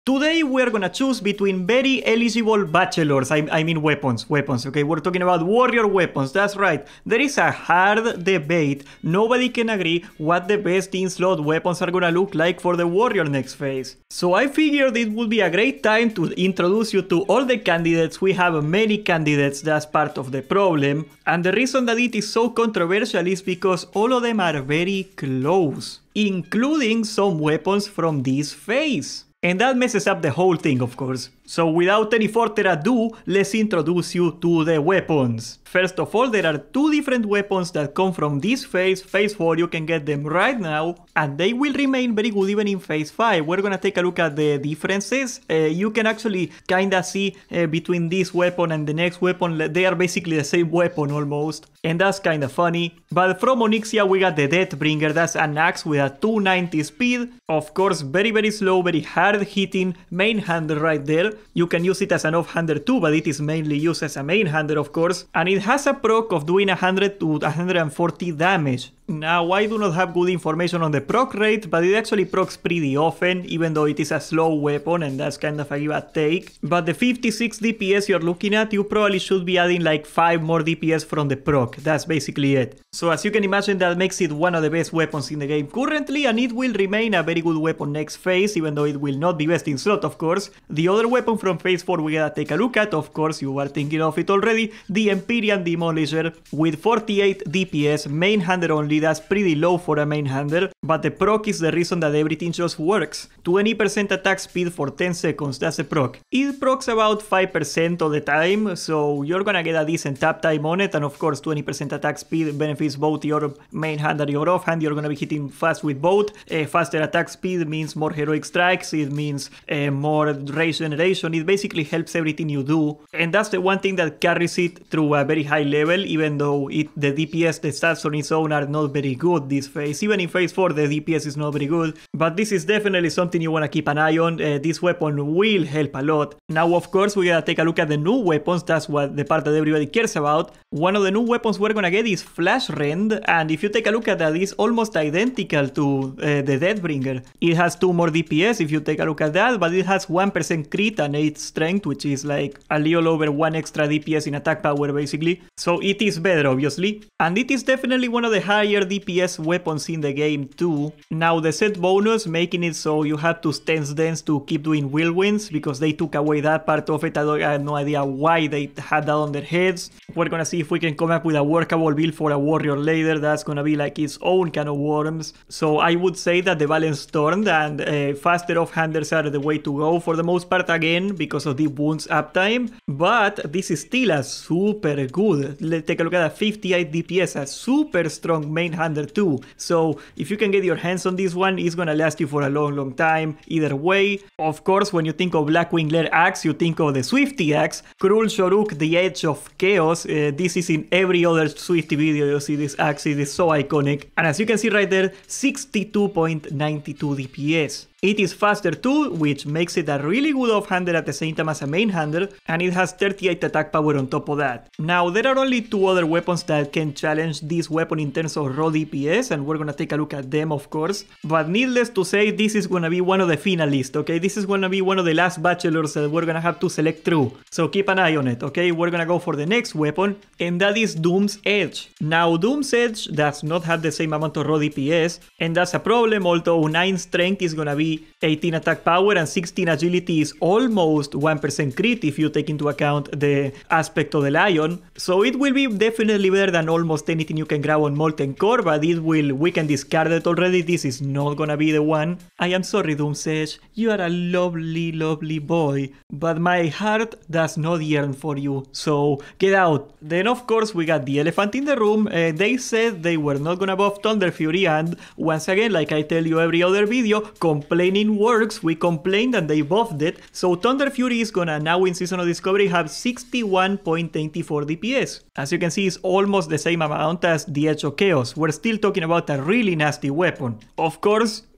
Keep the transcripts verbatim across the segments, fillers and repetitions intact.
Today we're gonna choose between very eligible bachelors, I, I mean weapons, weapons, okay? We're talking about warrior weapons, that's right. There is a hard debate, nobody can agree what the best in-slot weapons are gonna look like for the warrior next phase. So I figured it would be a great time to introduce you to all the candidates. We have many candidates, that's part of the problem. And the reason that it is so controversial is because all of them are very close, including some weapons from this phase. And that messes up the whole thing, of course. So without any further ado, let's introduce you to the weapons. First of all, there are two different weapons that come from this phase, phase four, you can get them right now, and they will remain very good even in phase five. We're gonna take a look at the differences. Uh, you can actually kinda see uh, between this weapon and the next weapon, they are basically the same weapon almost, and that's kinda funny. But from Onyxia we got the Deathbringer, that's an axe with a two ninety speed. Of course, very very slow, very hard hitting, main hander right there. You can use it as an off-hander too, but it is mainly used as a main hander, of course. And it has a proc of doing one hundred to one hundred forty damage. Now, I do not have good information on the proc rate, but it actually procs pretty often, even though it is a slow weapon, and that's kind of a give and take. But the fifty-six D P S you're looking at, you probably should be adding like five more D P S from the proc. That's basically it. So as you can imagine, that makes it one of the best weapons in the game currently, and it will remain a very good weapon next phase, even though it will not be best in slot, of course. The other weapon from phase four we gotta take a look at, of course, you are thinking of it already, the Empyrean Demolisher with forty-eight D P S, main hander only. That's pretty low for a main hander, but the proc is the reason that everything just works. twenty percent attack speed for ten seconds, that's a proc. It procs about five percent of the time, so you're gonna get a decent tap time on it, and of course twenty percent attack speed benefits both your main hand and your offhand. You're gonna be hitting fast with both. Uh, faster attack speed means more heroic strikes, it means uh, more rage generation, it basically helps everything you do, and that's the one thing that carries it through a very high level, even though it, the D P S, the stats on its own are not very good this phase. Even in phase four the D P S is not very good, but this is definitely something you want to keep an eye on. Uh, this weapon will help a lot. Now of course we gotta take a look at the new weapons, that's what the part that everybody cares about. One of the new weapons we're gonna get is Flash Rend, and if you take a look at that, it's almost identical to uh, the Deathbringer. It has two more D P S if you take a look at that, but it has one percent crit and eight strength, which is like a little over one extra D P S in attack power basically. So it is better obviously, and it is definitely one of the higher D P S weapons in the game too. Now the set bonus making it so you have to stance dance to keep doing whirlwinds, because they took away that part of it. I, don't, I have no idea why they had that on their heads. We're gonna see if we can come up with a workable build for a warrior later that's gonna be like its own kind of worms. So I would say that the balance turned, and uh, faster off-handers are the way to go for the most part, again because of the wounds uptime, but this is still a super good. Let's take a look at a fifty-eight D P S, a super strong main hander too. So if you can get your hands on this one, it's gonna last you for a long long time either way. Of course, when you think of Blackwing Lair axe, you think of the Swifty axe, Cruel Shoruk, the Edge of Chaos. Uh, this is in every other Swifty video, you see this axe, it is so iconic, and as you can see right there, sixty-two point nine two D P S. It is faster too, which makes it a really good off-hander at the same time as a main hander, and it has thirty-eight attack power on top of that. Now there are only two other weapons that can challenge this weapon in terms of raw D P S, and we're gonna take a look at them of course, but needless to say, this is gonna be one of the finalists, okay? This is gonna be one of the last bachelors that we're gonna have to select through, so keep an eye on it, okay? We're gonna go for the next weapon, and that is Doom's Edge. Now Doom's Edge does not have the same amount of raw D P S, and that's a problem, although nine strength is gonna be eighteen attack power and sixteen agility is almost one percent crit if you take into account the aspect of the lion. So it will be definitely better than almost anything you can grab on Molten Core, but it will, we can discard it already. This is not gonna be the one. I am sorry Doom's Edge, you are a lovely lovely boy, but my heart does not yearn for you, so get out. Then of course we got the elephant in the room. Uh, they said they were not gonna buff Thunder Fury, and once again, like I tell you every other video, complain Complaining works. We complained and they buffed it, so Thunder Fury is gonna now in Season of Discovery have sixty-one point eight four D P S. As you can see, it's almost the same amount as the Edge of Chaos. We're still talking about a really nasty weapon. Of course,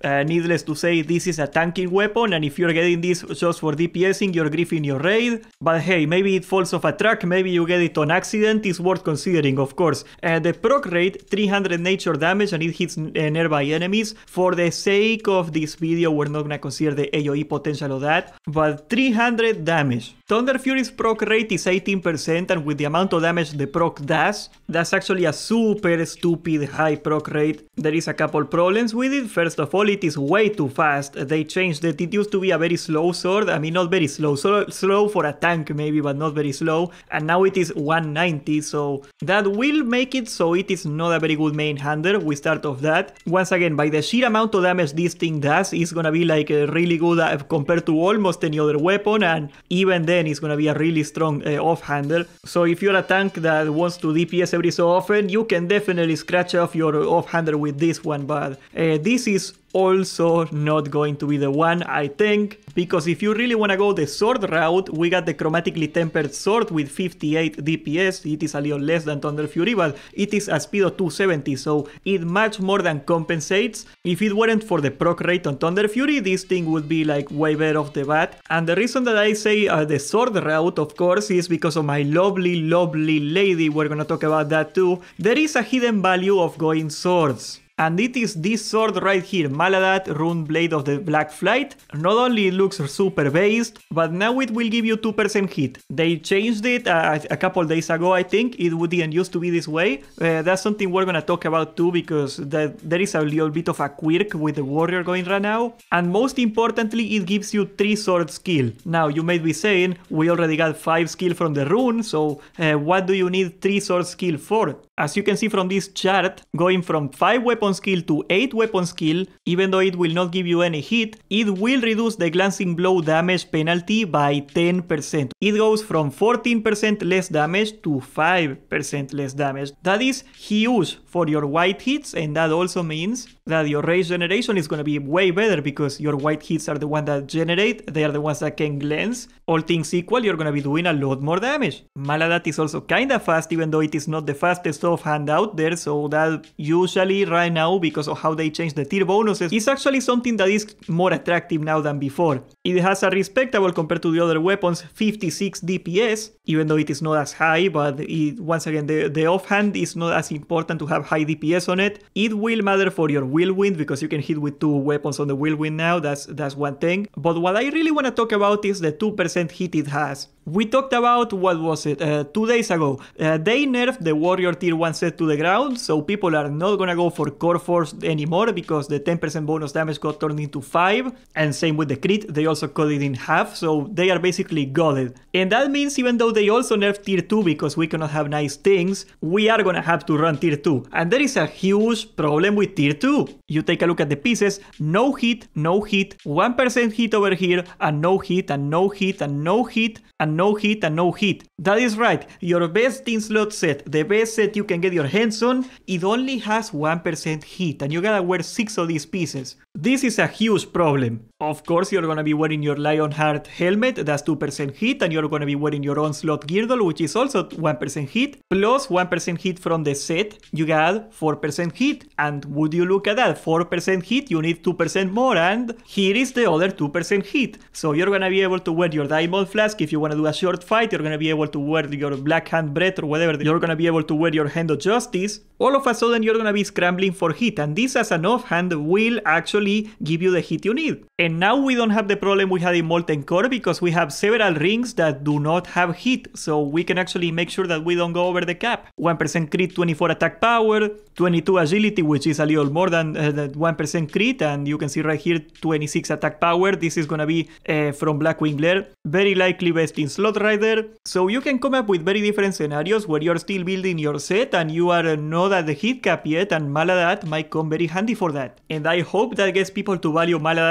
Uh, needless to say, this is a tanking weapon, and if you're getting this just for DPSing, you're griefing your raid. But hey, maybe it falls off a truck, maybe you get it on accident, it's worth considering, of course. Uh, the proc rate, three hundred nature damage, and it hits uh, nearby enemies. For the sake of this video, we're not gonna consider the A O E potential of that, but three hundred damage. Thunder Fury's proc rate is eighteen percent, and with the amount of damage the proc does, that's actually a super stupid high proc rate. There is a couple problems with it. First of all, it is way too fast. They changed it. It used to be a very slow sword. I mean, not very slow. So slow for a tank maybe, but not very slow. And now it is one ninety, so that will make it so it is not a very good main hander. We start off that. Once again, by the sheer amount of damage this thing does, it's gonna be like a really good uh, compared to almost any other weapon, and even then it's gonna be a really strong uh, off-hander. So if you're a tank that wants to D P S every so often, you can definitely scratch off your off-hander with this one, but uh, this is also not going to be the one, I think, because if you really want to go the sword route, we got the chromatically tempered sword with fifty-eight D P S. It is a little less than Thunder Fury, but it is a speed of two seventy, so it much more than compensates. If it weren't for the proc rate on Thunder Fury, this thing would be like way better off the bat. And the reason that I say uh, the sword route, of course, is because of my lovely, lovely lady. We're gonna talk about that too. There is a hidden value of going swords. And it is this sword right here, Maladat Rune Blade of the Black Flight. Not only it looks super based, but now it will give you two percent hit. They changed it uh, a couple days ago, I think. It didn't used to be this way. Uh, that's something we're gonna talk about too, because that, there is a little bit of a quirk with the warrior going right now. And most importantly, it gives you three sword skill. Now, you may be saying, we already got five skill from the rune, so uh, what do you need three sword skill for? As you can see from this chart, going from five weapon skill to eight weapon skill, even though it will not give you any hit, it will reduce the glancing blow damage penalty by ten percent. It goes from fourteen percent less damage to five percent less damage. That is huge for your white hits, and that also means that your rage generation is going to be way better, because your white hits are the ones that generate, they are the ones that can glance. All things equal, you're going to be doing a lot more damage. Maladat is also kinda fast, even though it is not the fastest offhand out there, so that usually right now, because of how they changed the tier bonuses, is actually something that is more attractive now than before. It has a respectable, compared to the other weapons, fifty-six D P S, even though it is not as high, but it, once again, the, the offhand is not as important to have high D P S on it. It will matter for your whirlwind, because you can hit with two weapons on the whirlwind now, that's, that's one thing. But what I really want to talk about is the two percent hit it has. We talked about, what was it, uh, two days ago. Uh, they nerfed the warrior tier one set to the ground, so people are not gonna go for core force anymore, because the ten percent bonus damage got turned into five, and same with the crit, they also cut it in half, so they are basically gutted. And that means even though they also nerfed tier two, because we cannot have nice things, we are gonna have to run tier two. And there is a huge problem with tier two. You take a look at the pieces, no hit, no hit, one percent hit over here, and no hit, and no hit, and no hit, and no hit, and no hit. That is right, your best team slot set, the best set you can get your hands on, it only has one percent hit, and you gotta wear six of these pieces. This is a huge problem. Of course, you're gonna be wearing your Lionheart helmet, that's two percent hit, and you're gonna be wearing your Onslaught girdle, which is also one percent hit, plus one percent hit from the set, you got four percent hit. And would you look at that, four percent hit, you need two percent more, and here is the other two percent hit. So you're gonna be able to wear your Diamond Flask if you wanna do a short fight, you're gonna be able to wear your Black Hand Breath or whatever, you're gonna be able to wear your Hand of Justice. All of a sudden, you're gonna be scrambling for hit, and this as an offhand will actually give you the hit you need. And now we don't have the problem we had in Molten Core, because we have several rings that do not have hit, so we can actually make sure that we don't go over the cap. one percent crit, twenty-four attack power, twenty-two agility, which is a little more than uh, that one percent crit, and you can see right here twenty-six attack power. This is gonna be uh, from Blackwing Lair, very likely best in Slot Rider. So you can come up with very different scenarios where you're still building your set and you are not at the hit cap yet, and Maladat might come very handy for that. And I hope that gets people to value Maladat a little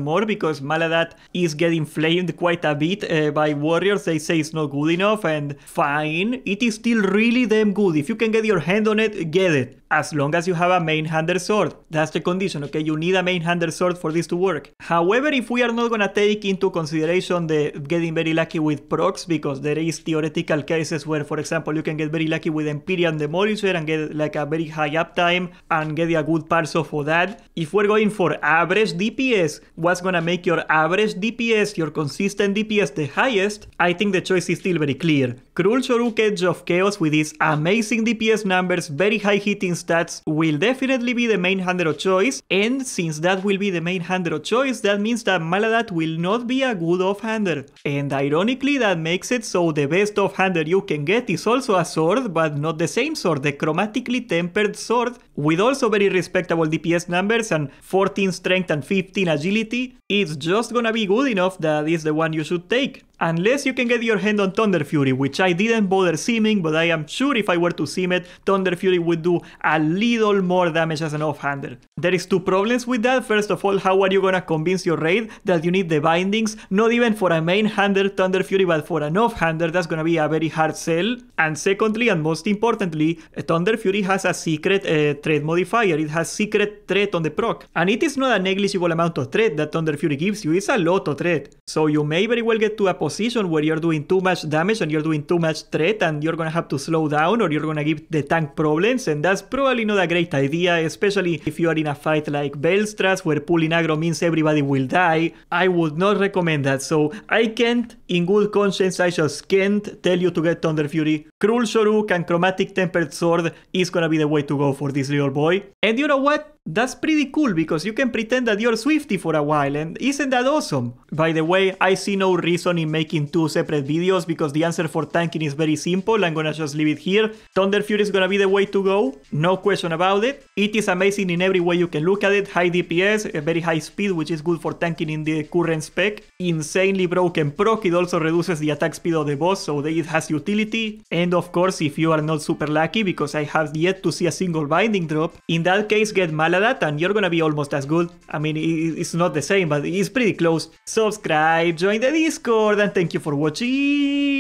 even more because Maladat is getting flamed quite a bit uh, by warriors. They say it's not good enough, and fine, it is still really damn good. If you can get your hand on it, get it. As long as you have a main-hander sword. That's the condition, okay? You need a main-hander sword for this to work. However, if we are not gonna take into consideration the getting very lucky with procs, because there is theoretical cases where, for example, you can get very lucky with Empyrean Demolisher and get like a very high uptime and get a good parcel for that. If we're going for average D P S, what's gonna make your average D P S, your consistent D P S the highest? I think the choice is still very clear. Cruel Shoruk Edge of Chaos with its amazing D P S numbers, very high hitting stats will definitely be the main hander of choice, and since that will be the main hander of choice, that means that Maladat will not be a good offhander. And ironically, that makes it so the best offhander you can get is also a sword, but not the same sword, the chromatically tempered sword, with also very respectable D P S numbers and fourteen strength and fifteen agility. It's just gonna be good enough that is the one you should take. Unless you can get your hand on Thunder Fury, which I didn't bother simming, but I am sure if I were to sim it, Thunder Fury would do a little more damage as an offhander. There is two problems with that. First of all, how are you gonna convince your raid that you need the bindings? Not even for a main hander Thunder Fury, but for an offhander, that's gonna be a very hard sell. And secondly, and most importantly, Thunder Fury has a secret uh, threat modifier. It has secret threat on the proc. And it is not a negligible amount of threat that Thunder Fury gives you, it's a lot of threat. So you may very well get to a position where you're doing too much damage and you're doing too much threat and you're gonna have to slow down or you're gonna give the tank problems, and that's probably not a great idea, especially if you are in a fight like Belstras where pulling aggro means everybody will die. I would not recommend that, so I can't, in good conscience, I just can't tell you to get Thunder Fury. Cruel Shoruk and Chromatic Tempered Sword is gonna be the way to go for this little boy. And you know what? That's pretty cool because you can pretend that you're Swifty for a while, and isn't that awesome? By the way, I see no reason in making two separate videos because the answer for tanking is very simple. I'm gonna just leave it here. Thunder Fury is gonna be the way to go, no question about it. It is amazing in every way you can look at it. High D P S, a very high speed, which is good for tanking in the current spec. Insanely broken proc, it also reduces the attack speed of the boss, so it has utility. And of course, if you are not super lucky, because I have yet to see a single binding drop, in that case get Maladat and you're gonna be almost as good. I mean, it's not the same, but it's pretty close. Subscribe, join the Discord, and thank you for watching.